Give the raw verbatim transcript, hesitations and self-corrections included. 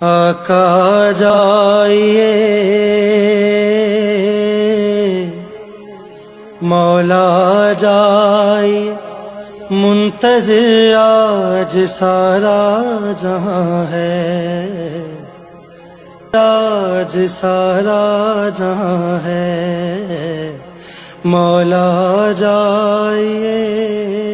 आका जाइए, मौला जाइए, मुंतज़िर आज सारा जहां है, आज सारा जहां है, मौला जाइए।